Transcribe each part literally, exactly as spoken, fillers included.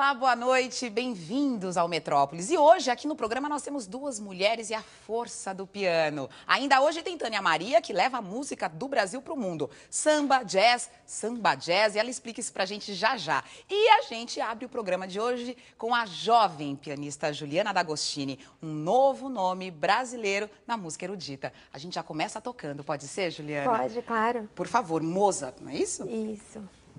Olá, boa noite, bem-vindos ao Metrópolis. E hoje, aqui no programa, nós temos duas mulheres e a força do piano. Ainda hoje tem Tânia Maria, que leva a música do Brasil para o mundo. Samba, jazz, samba, jazz, e ela explica isso pra gente já já. E a gente abre o programa de hoje com a jovem pianista Juliana D'Agostini, um novo nome brasileiro na música erudita. A gente já começa tocando, pode ser, Juliana? Pode, claro. Por favor, Mozart, não é isso? Isso.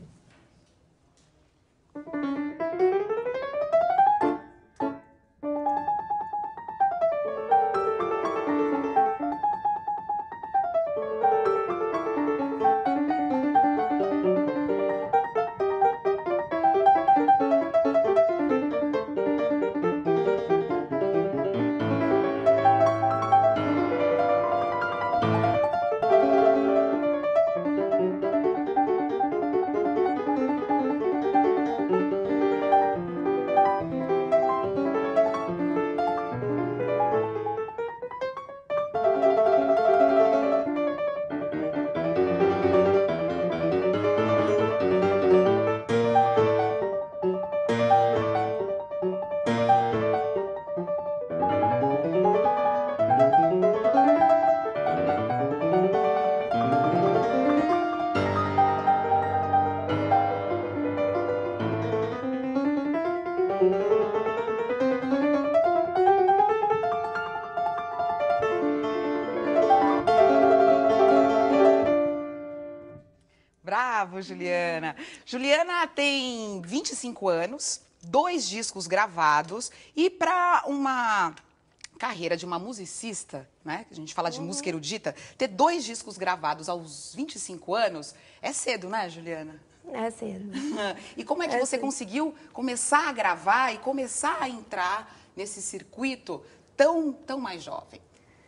Bravo, Juliana. Juliana tem vinte e cinco anos, dois discos gravados e para uma carreira de uma musicista, né, que a gente fala de uhum. música erudita, ter dois discos gravados aos vinte e cinco anos é cedo, né, Juliana? É cedo. E como é que é você cedo. conseguiu começar a gravar e começar a entrar nesse circuito tão, tão mais jovem?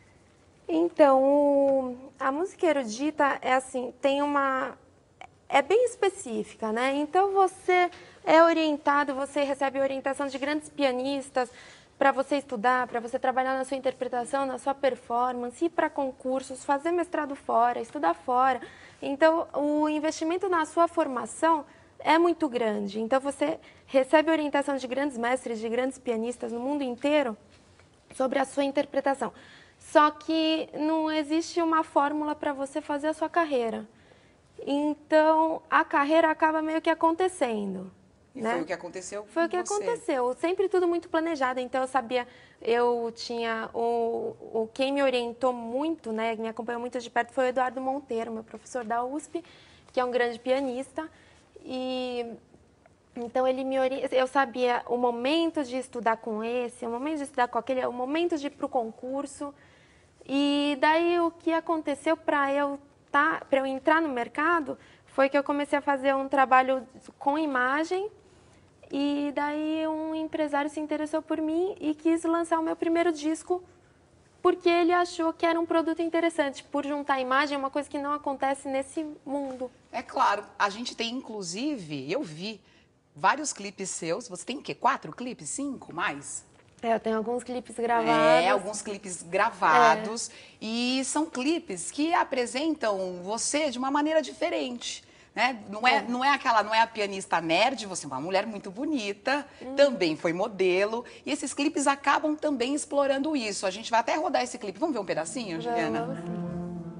Então, a música erudita é assim, tem uma... é bem específica, né? Então, você é orientado, você recebe orientação de grandes pianistas para você estudar, para você trabalhar na sua interpretação, na sua performance, ir para concursos, fazer mestrado fora, estudar fora. Então, o investimento na sua formação é muito grande. Então, você recebe orientação de grandes mestres, de grandes pianistas no mundo inteiro sobre a sua interpretação. Só que não existe uma fórmula para você fazer a sua carreira. Então, a carreira acaba meio que acontecendo. E né? foi o que aconteceu com Foi o que você. aconteceu. Sempre tudo muito planejado. Então, eu sabia, eu tinha... O, o, quem me orientou muito, né, me acompanhou muito de perto, foi o Eduardo Monteiro, meu professor da U S P, que é um grande pianista. E... Então, ele me ori... eu sabia o momento de estudar com esse, o momento de estudar com aquele, o momento de ir para o concurso. E daí, o que aconteceu para eu, tá, para eu entrar no mercado foi que eu comecei a fazer um trabalho com imagem. E daí, um empresário se interessou por mim e quis lançar o meu primeiro disco porque ele achou que era um produto interessante, por juntar imagem, uma coisa que não acontece nesse mundo. É claro, a gente tem, inclusive, eu vi vários clipes seus. Você tem o quê? Quatro clipes? Cinco? Mais? É, eu tenho alguns clipes gravados. É, alguns clipes gravados. É. E são clipes que apresentam você de uma maneira diferente. Né? Não, é, é. não é aquela, não é a pianista nerd, você é uma mulher muito bonita, hum. também foi modelo. E esses clipes acabam também explorando isso. A gente vai até rodar esse clipe. Vamos ver um pedacinho, Juliana? Vamos, sim.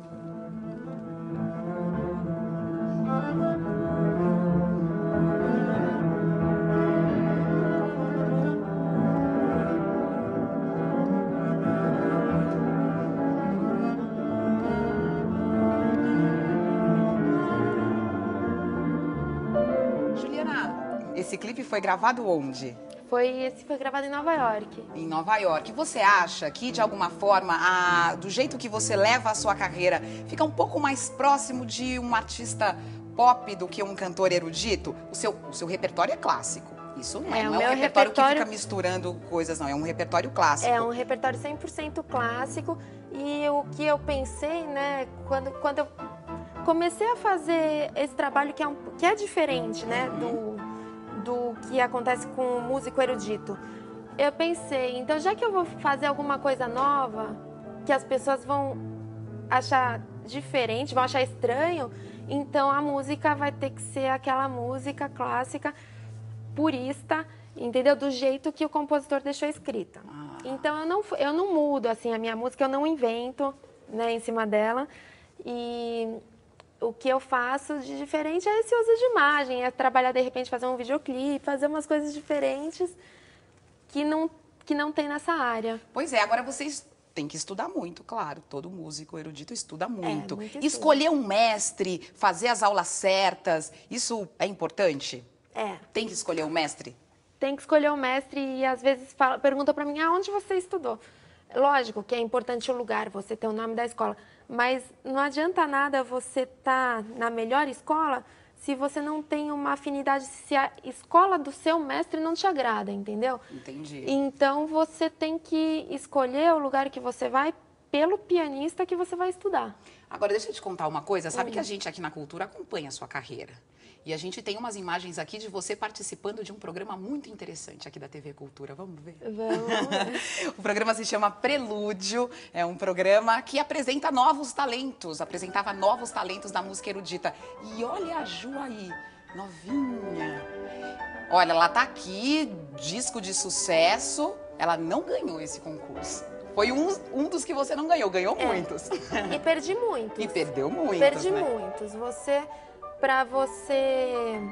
Esse clipe foi gravado onde? Foi, esse foi gravado em Nova York. Em Nova York. Você acha que, de alguma forma, a, do jeito que você leva a sua carreira, fica um pouco mais próximo de um artista pop do que um cantor erudito? O seu, o seu repertório é clássico. Isso não é, é, não é um repertório, repertório que fica misturando coisas, não. É um repertório clássico. É um repertório cem por cento clássico. E o que eu pensei, né, quando, quando eu comecei a fazer esse trabalho que é, um, que é diferente, né, do... do que acontece com o músico erudito. Eu pensei, então já que eu vou fazer alguma coisa nova, que as pessoas vão achar diferente, vão achar estranho, então a música vai ter que ser aquela música clássica, purista, entendeu? Do jeito que o compositor deixou escrita. Ah. Então, eu não, eu não mudo, assim, a minha música, eu não invento, né, em cima dela. E o que eu faço de diferente é esse uso de imagem, é trabalhar, de repente, fazer um videoclipe, fazer umas coisas diferentes que não, que não tem nessa área. Pois é, agora vocês têm que estudar muito, claro. Todo músico erudito estuda muito. É, muito estudo. Escolher um mestre, fazer as aulas certas, isso é importante? É. Tem que escolher um mestre? Tem que escolher um mestre e, às vezes, fala, pergunta para mim, aonde você estudou? Lógico que é importante o lugar, você ter o nome da escola, mas não adianta nada você estar na melhor escola se você não tem uma afinidade, se a escola do seu mestre não te agrada, entendeu? Entendi. Então, você tem que escolher o lugar que você vai pelo pianista que você vai estudar. Agora, deixa eu te contar uma coisa. Sabe Hum. que a gente aqui na Cultura acompanha a sua carreira. E a gente tem umas imagens aqui de você participando de um programa muito interessante aqui da T V Cultura. Vamos ver? Vamos. O programa se chama Prelúdio. É um programa que apresenta novos talentos. Apresentava novos talentos da música erudita. E olha a Ju aí, novinha. Olha, ela tá aqui, disco de sucesso. Ela não ganhou esse concurso. Foi um, um dos que você não ganhou. Ganhou É. muitos. E perdi muitos. E perdeu muitos, Perdi né? muitos. Você, para você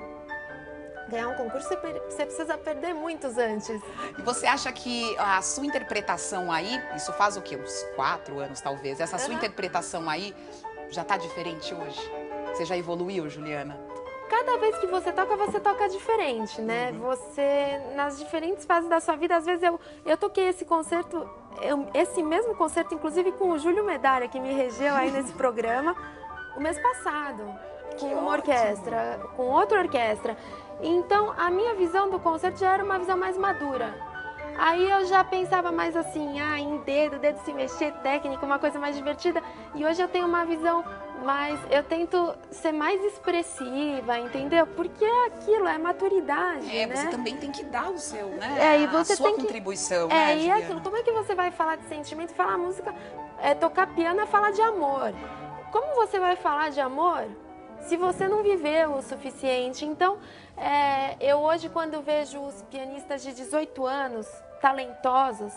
ganhar um concurso, você, per- você precisa perder muitos antes. E você acha que a sua interpretação aí, isso faz o quê? Uns quatro anos, talvez. Essa sua Uhum. interpretação aí já tá diferente hoje? Você já evoluiu, Juliana? Cada vez que você toca, você toca diferente, né? Uhum. Você, nas diferentes fases da sua vida, às vezes eu, eu toquei esse concerto, eu- esse mesmo concerto, inclusive com o Júlio Medalha, que me regeu aí nesse programa, o mês passado, com uma orquestra, com outra orquestra. Então, a minha visão do concerto já era uma visão mais madura. Aí eu já pensava mais assim, ah, em dedo, dedo se mexer, técnica, uma coisa mais divertida. E hoje eu tenho uma visão mais, eu tento ser mais expressiva, entendeu? Porque é aquilo, é maturidade, É, né? você também tem que dar o seu, né? É, e você a sua tem que- contribuição, É, né, e Juliana? aquilo, como é que você vai falar de sentimento, falar música, é, tocar piano é falar de amor. Como você vai falar de amor se você não viveu o suficiente? Então, é, eu hoje, quando vejo os pianistas de dezoito anos, talentosos,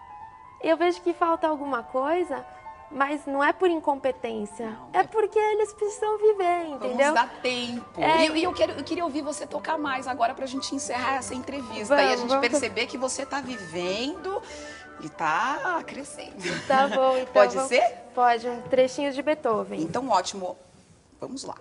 eu vejo que falta alguma coisa, mas não é por incompetência, Não, é porque eles precisam viver, entendeu? Vamos dar tempo. É, E eu, e eu, quero, eu queria ouvir você tocar mais agora pra gente encerrar essa entrevista. Vamos, e a gente vamos. perceber que você tá vivendo e tá crescendo. Tá bom, então. Pode vamos- ser? Pode, um trechinho de Beethoven. Então, ótimo. Vamos lá.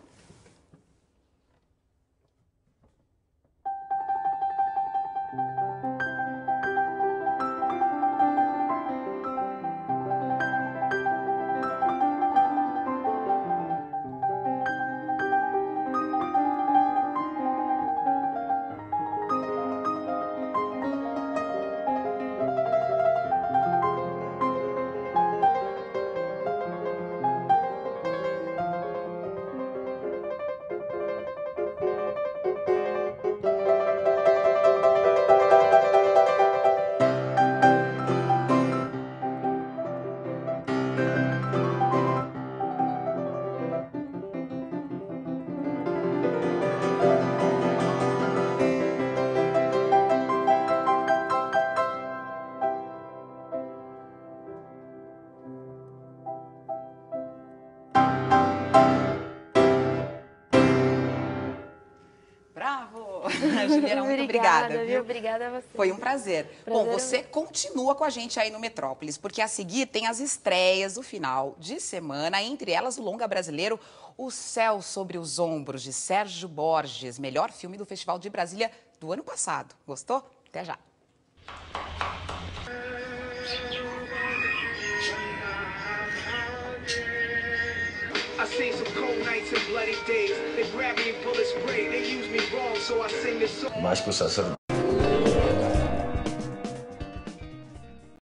Bravo! Juliana, muito obrigada. viu? viu? Obrigada a você. Foi um prazer. Prazer Bom, é você meu. continua com a gente aí no Metrópolis, porque a seguir tem as estreias do final de semana, entre elas o longa brasileiro O Céu sobre os Ombros, de Sérgio Borges, melhor filme do Festival de Brasília do ano passado. Gostou? Até já. I seen some cold nights and bloody days. They grab me and bullet spray. They use me wrong, so I sing this song. Mais que o sacerdote.